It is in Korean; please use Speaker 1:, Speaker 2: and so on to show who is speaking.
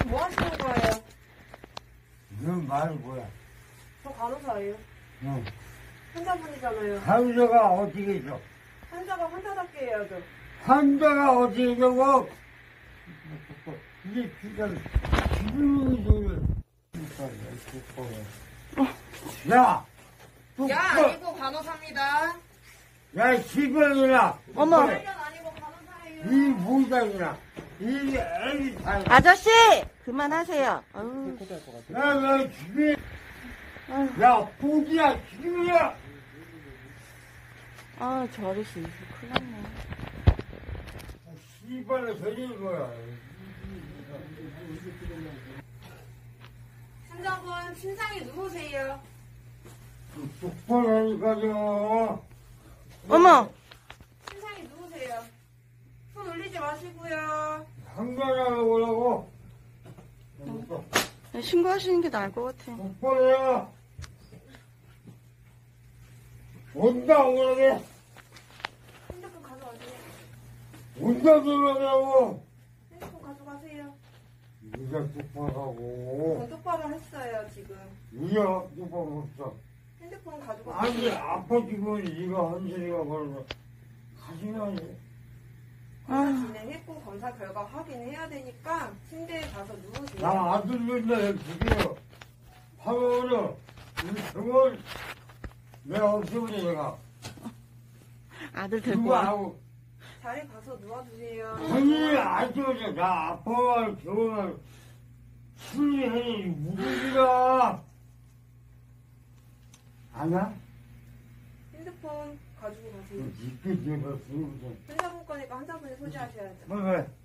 Speaker 1: 뭐 하시는 거예요?
Speaker 2: 이건 말이 뭐야?
Speaker 1: 저 간호사예요.
Speaker 2: 응.
Speaker 1: 환자분이잖아요.
Speaker 2: 환자가 어떻게 있어?
Speaker 1: 환자가 환자답게 해야죠.
Speaker 2: 환자가 어떻게 있냐고? 이게 진짜 죽는 소리. 야!
Speaker 1: 야, 아니고 간호사입니다.
Speaker 2: 야, 시발이나!
Speaker 3: 어머.
Speaker 1: 관련 아니고 간호사예요.
Speaker 2: 이 모자이나! 이 애기 다.
Speaker 3: 아저씨! 그만하세요. 어휴.
Speaker 2: 야, 야, 죽이! 야, 포기야, 죽이야!
Speaker 3: 아, 저 아저씨, 큰일 났네.
Speaker 2: 시발로 저리는 거야.
Speaker 1: 환자분, 신상이 누구세요?
Speaker 2: 똑바로 하니까요.
Speaker 3: 어머!
Speaker 1: 신상이 누구세요? 손 올리지 마시고요.
Speaker 2: 한가라고 뭐라고?
Speaker 3: 신고하시는 게 나을 것 같아.
Speaker 2: 똑바로 해. 온다, 오라게.
Speaker 1: 핸드폰 가져가세요.
Speaker 2: 온다, 들어가라고.
Speaker 1: 핸드폰 가져가세요.
Speaker 2: 네가 똑바로 하고.
Speaker 1: 전 똑바로 했어요, 지금.
Speaker 2: 네가 똑바로 없어.
Speaker 1: 핸드폰 가져가세요.
Speaker 2: 아니, 아파 죽으면 네가 한 소리가 그러면 하지마니.
Speaker 1: 검사 진행했고 검사 결과 확인해야 되니까 침대에 가서 누우세요.
Speaker 2: 나 아들 맨날 죽여. 하면은, 이 병원, 내가 없으면 내가.
Speaker 3: 아들 데리고
Speaker 2: 누가
Speaker 3: 와.
Speaker 2: 하고.
Speaker 1: 자리 가서 누워주세요.
Speaker 2: 아니, 안 좋아져. 나 아파가 병원 술이 무슨이가 아냐?
Speaker 1: 핸드폰 가지고 가세요.
Speaker 2: 이렇게 제가 쓰는
Speaker 1: 환자분 거니까 환자분이 소지하셔야죠.
Speaker 2: 거. 왜?